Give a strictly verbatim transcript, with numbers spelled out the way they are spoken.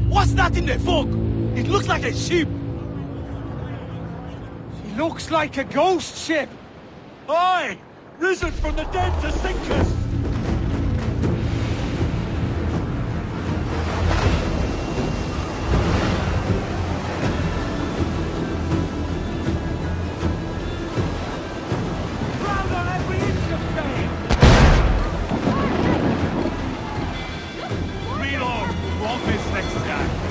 What's that in the fog? It looks like a ship. It looks like a ghost ship. Aye! Risen from the dead to sink us! Round on every inch of sail! Reload! Won't miss next time.